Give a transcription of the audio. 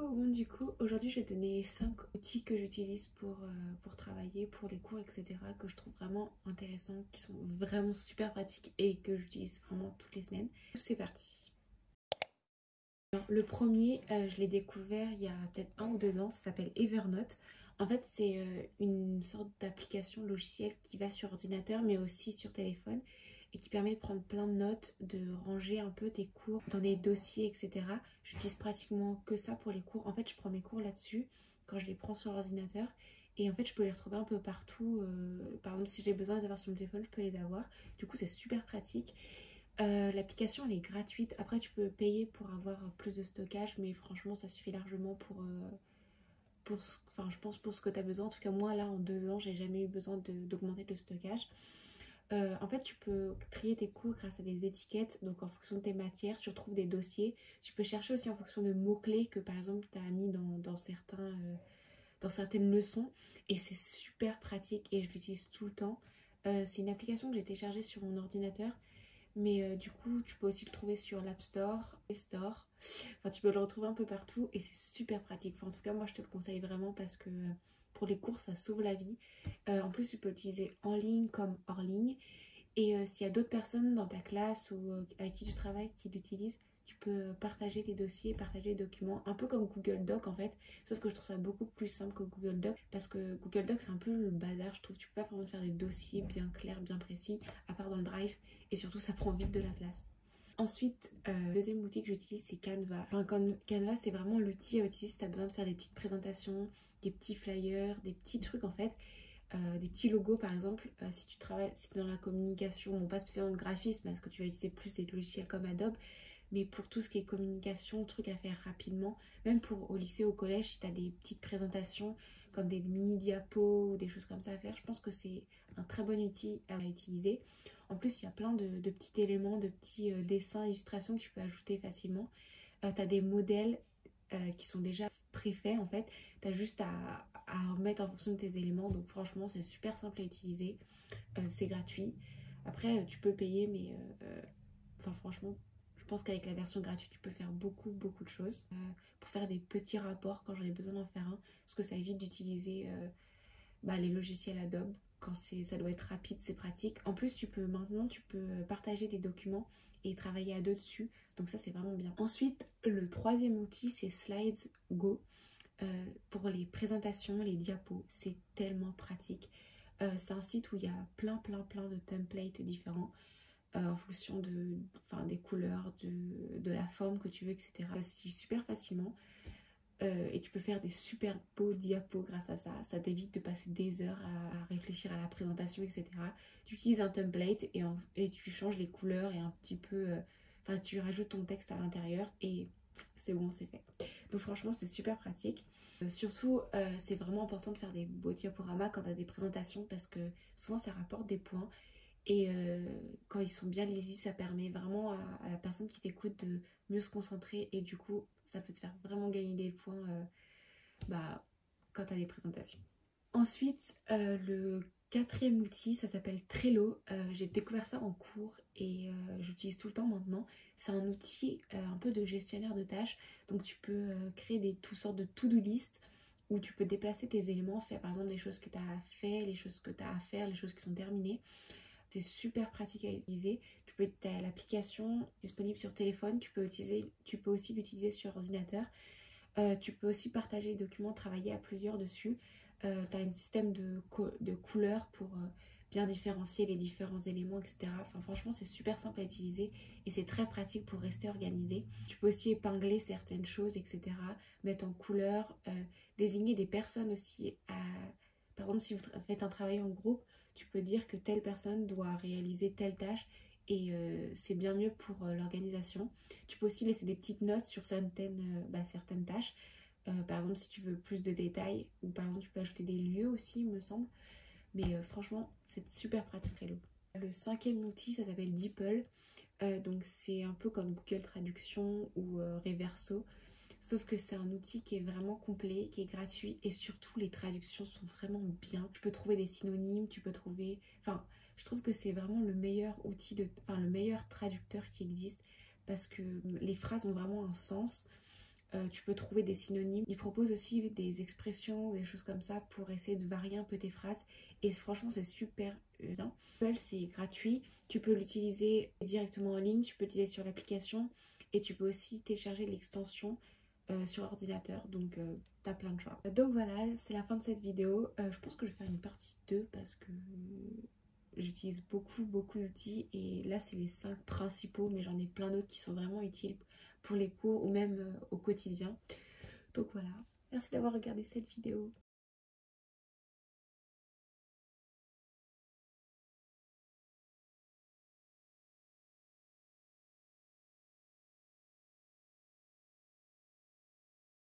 Bon, du coup, aujourd'hui, je vais te donner 5 outils que j'utilise pour travailler, pour les cours, etc. que je trouve vraiment intéressants, qui sont vraiment super pratiques et que j'utilise vraiment toutes les semaines. C'est parti. Alors, le premier, je l'ai découvert il y a peut-être 1 ou 2 ans, ça s'appelle Evernote. En fait, c'est une sorte d'application logicielle qui va sur ordinateur, mais aussi sur téléphone, et qui permet de prendre plein de notes, de ranger un peu tes cours dans des dossiers, etc. J'utilise pratiquement que ça pour les cours. En fait, je prends mes cours là-dessus quand je les prends sur l'ordinateur. Et en fait, je peux les retrouver un peu partout. Par exemple, si j'ai besoin d'avoir sur mon téléphone, je peux les avoir. Du coup, c'est super pratique. L'application elle est gratuite. Après, tu peux payer pour avoir plus de stockage, mais franchement, ça suffit largement enfin, je pense pour ce que tu as besoin. En tout cas, moi, là, en 2 ans, j'ai jamais eu besoin d'augmenter le stockage. En fait, tu peux trier tes cours grâce à des étiquettes. Donc, en fonction de tes matières, tu retrouves des dossiers. Tu peux chercher aussi en fonction de mots-clés que, par exemple, tu as mis dans certaines leçons. Et c'est super pratique et je l'utilise tout le temps. C'est une application que j'ai téléchargée sur mon ordinateur. Mais du coup, tu peux aussi le trouver sur l'App Store, les stores. Enfin, tu peux le retrouver un peu partout et c'est super pratique. Enfin, en tout cas, moi, je te le conseille vraiment parce que pour les cours, ça sauve la vie. En plus, tu peux l'utiliser en ligne comme hors ligne. Et s'il y a d'autres personnes dans ta classe ou avec qui tu travailles qui l'utilisent, tu peux partager les dossiers, partager les documents, un peu comme Google Doc en fait. Sauf que je trouve ça beaucoup plus simple que Google Doc parce que Google Doc c'est un peu le bazar, je trouve. Tu peux pas vraiment faire des dossiers bien clairs, bien précis, à part dans le Drive. Et surtout, ça prend vite de la place. Ensuite, le deuxième outil que j'utilise, c'est Canva. Enfin, Canva, c'est vraiment l'outil à utiliser si tu as besoin de faire des petites présentations, des petits flyers, des petits trucs en fait. Des petits logos par exemple, si tu travailles, si tu es dans la communication, bon pas spécialement le graphisme parce que tu vas utiliser plus des logiciels comme Adobe, mais pour tout ce qui est communication, trucs à faire rapidement, même au lycée, au collège, si tu as des petites présentations comme des mini diapos ou des choses comme ça à faire, je pense que c'est un très bon outil à utiliser. En plus, il y a plein de petits éléments, de petits dessins, illustrations que tu peux ajouter facilement. Tu as des modèles qui sont déjà préfaits en fait. Tu as juste à remettre en fonction de tes éléments. Donc franchement, c'est super simple à utiliser. C'est gratuit. Après, tu peux payer, mais enfin franchement, je pense qu'avec la version gratuite, tu peux faire beaucoup de choses. Pour faire des petits rapports quand j'en ai besoin d'en faire un. Parce que ça évite d'utiliser les logiciels Adobe. Quand ça doit être rapide, c'est pratique. En plus, maintenant, tu peux partager des documents et travailler à deux dessus. Donc ça, c'est vraiment bien. Ensuite, le troisième outil, c'est Slides Go. Pour les présentations, les diapos, c'est tellement pratique. C'est un site où il y a plein de templates différents en fonction des couleurs, de la forme que tu veux, etc. Ça s'utilise super facilement. Et tu peux faire des super beaux diapos grâce à ça. Ça t'évite de passer des heures à réfléchir à la présentation, etc. Tu utilises un template et tu changes les couleurs et un petit peu... Enfin, tu rajoutes ton texte à l'intérieur et c'est bon, c'est fait. Donc franchement, c'est super pratique. Surtout, c'est vraiment important de faire des beaux diaporamas quand tu as des présentations parce que souvent, ça rapporte des points. Et quand ils sont bien lisibles, ça permet vraiment à la personne qui t'écoute de mieux se concentrer et du coup, ça peut te faire vraiment gagner des points quand tu as des présentations. Ensuite, le quatrième outil, ça s'appelle Trello. J'ai découvert ça en cours et j'utilise tout le temps maintenant. C'est un outil un peu de gestionnaire de tâches. Donc tu peux créer toutes sortes de to-do list où tu peux déplacer tes éléments, faire par exemple des choses que tu as fait, les choses que tu as à faire, les choses qui sont terminées. C'est super pratique à utiliser. Tu as l'application disponible sur téléphone, tu peux aussi l'utiliser sur ordinateur. Tu peux aussi partager les documents, travailler à plusieurs dessus. Tu as un système de couleurs pour bien différencier les différents éléments, etc. Enfin, franchement, c'est super simple à utiliser et c'est très pratique pour rester organisé. Tu peux aussi épingler certaines choses, etc. Mettre en couleur, désigner des personnes aussi. Par exemple, si vous faites un travail en groupe, tu peux dire que telle personne doit réaliser telle tâche et c'est bien mieux pour l'organisation. Tu peux aussi laisser des petites notes sur certaines tâches. Par exemple, si tu veux plus de détails, ou par exemple, tu peux ajouter des lieux aussi, il me semble. Mais franchement, c'est super pratique, Trello. Le cinquième outil, ça s'appelle DeepL. Donc, c'est un peu comme Google Traduction ou Reverso. Sauf que c'est un outil qui est vraiment complet, qui est gratuit et surtout les traductions sont vraiment bien. Tu peux trouver des synonymes, tu peux trouver... Enfin, je trouve que c'est vraiment le meilleur le meilleur traducteur qui existe parce que les phrases ont vraiment un sens. tu peux trouver des synonymes. Il propose aussi des expressions, des choses comme ça pour essayer de varier un peu tes phrases. Et franchement, c'est super bien. C'est gratuit. Tu peux l'utiliser directement en ligne, tu peux l'utiliser sur l'application et tu peux aussi télécharger l'extension sur ordinateur. Donc, t'as plein de choix. Donc voilà, c'est la fin de cette vidéo. Je pense que je vais faire une partie 2 parce que j'utilise beaucoup d'outils et là c'est les 5 principaux, mais j'en ai plein d'autres qui sont vraiment utiles pour les cours ou même au quotidien. Donc voilà, merci d'avoir regardé cette vidéo.